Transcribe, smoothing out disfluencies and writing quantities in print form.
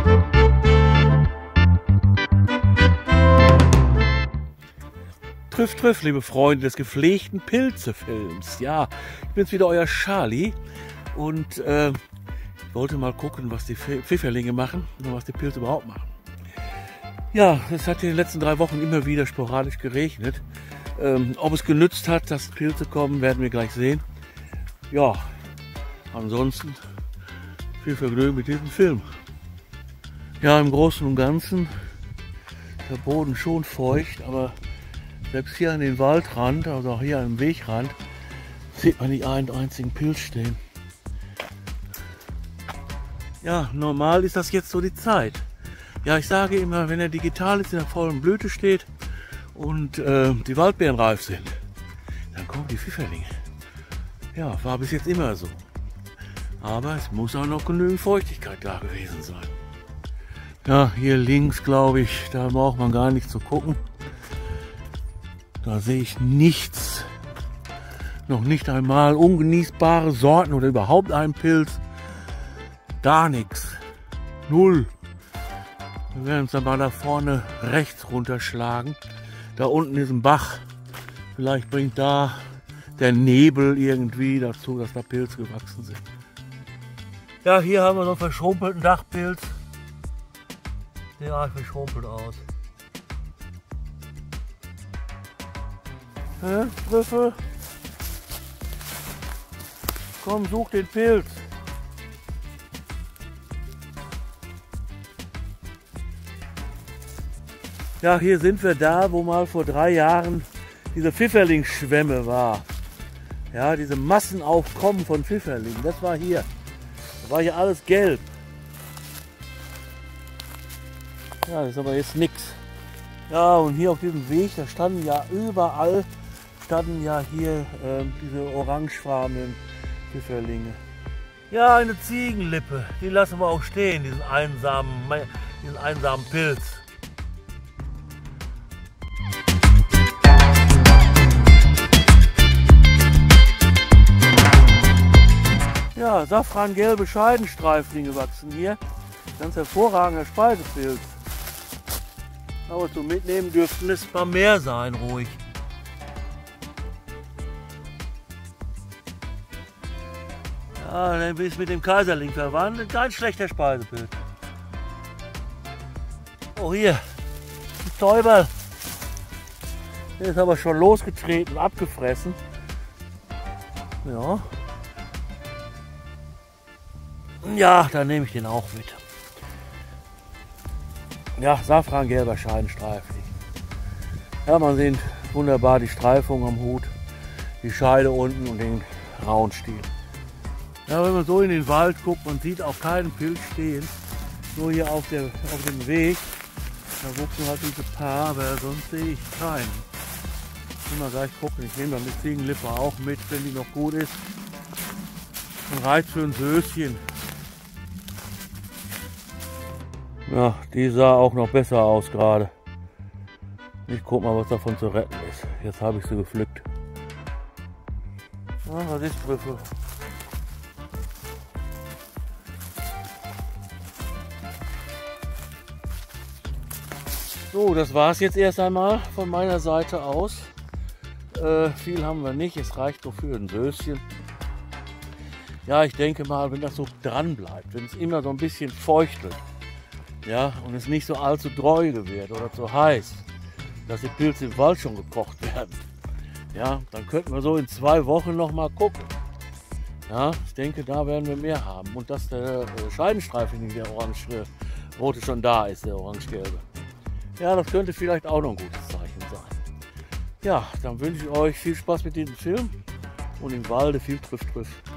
Triff, triff, liebe Freunde des gepflegten Pilzefilms. Ja, ich bin's wieder, euer Charlie. Und ich wollte mal gucken, was die Pfifferlinge machen und was die Pilze überhaupt machen. Ja, es hat in den letzten 3 Wochen immer wieder sporadisch geregnet. Ob es genützt hat, dass Pilze kommen, werden wir gleich sehen. Ja, ansonsten viel Vergnügen mit diesem Film. Ja, im Großen und Ganzen der Boden schon feucht, aber selbst hier an den Waldrand, also auch hier am Wegrand, sieht man nicht einen einzigen Pilz stehen. Ja, normal ist das jetzt so die Zeit. Ja, ich sage immer, wenn er digital ist, in der vollen Blüte steht und die Waldbeeren reif sind, dann kommen die Pfifferlinge. Ja, war bis jetzt immer so. Aber es muss auch noch genügend Feuchtigkeit da gewesen sein. Ja, hier links, glaube ich, da braucht man gar nicht zu gucken. Da sehe ich nichts. Noch nicht einmal ungenießbare Sorten oder überhaupt einen Pilz. Gar nichts. Null. Wir werden uns dann mal da vorne rechts runterschlagen. Da unten ist ein Bach. Vielleicht bringt da der Nebel irgendwie dazu, dass da Pilze gewachsen sind. Ja, hier haben wir so einen verschrumpelten Dachpilz. Der sieht verschrumpelt aus. Trüffel. Komm, such den Pilz. Ja, hier sind wir da, wo mal vor 3 Jahren diese Pfifferlingsschwemme war. Ja, diese Massenaufkommen von Pfifferlingen, das war hier. Da war hier alles gelb. Ja, das ist aber jetzt nichts. Ja, und hier auf diesem Weg, da standen ja überall hier diese orangefarbenen Pfifferlinge. Ja, eine Ziegenlippe, die lassen wir auch stehen, diesen einsamen Pilz. Ja, safrangelbe Scheidenstreiflinge wachsen hier. Ganz hervorragender Speisepilz. Aber zum Mitnehmen dürften es ein paar mehr sein, ruhig. Ja, dann bin ich mit dem Kaiserling verwandt. Ein ganz schlechter Speisepilz. Oh, hier, ein Täuberl. Der ist aber schon losgetreten, abgefressen. Ja. Ja, dann nehme ich den auch mit. Ja, safrangelber Scheidenstreifling. Ja, man sieht wunderbar die Streifung am Hut, die Scheide unten und den rauen Stiel. Ja, wenn man so in den Wald guckt, man sieht auch keinen Pilz stehen. Nur hier auf dem Weg, da wuchsen halt diese paar, aber sonst sehe ich keinen. Ich will mal gleich gucken, ich nehme dann die Ziegenlippe auch mit, wenn die noch gut ist. Ein Reiz für ein Söschen. Ja, die sah auch noch besser aus gerade. Ich guck mal, was davon zu retten ist. Jetzt habe ich sie gepflückt. Ah, was ist Trüffel? So, das war es jetzt erst einmal von meiner Seite aus. Viel haben wir nicht, es reicht nur für ein Söschen. Ja, ich denke mal, wenn das so dran bleibt, wenn es immer so ein bisschen feuchtelt, ja, und es nicht so allzu dreuge wird oder zu heiß, dass die Pilze im Wald schon gekocht werden, ja, dann könnten wir so in 2 Wochen noch mal gucken. Ja, ich denke, da werden wir mehr haben. Und dass der Scheidenstreifen, der orange-rote schon da ist, der orange-gelbe. Ja, das könnte vielleicht auch noch ein gutes Zeichen sein. Ja, dann wünsche ich euch viel Spaß mit diesem Film und im Walde viel Triff.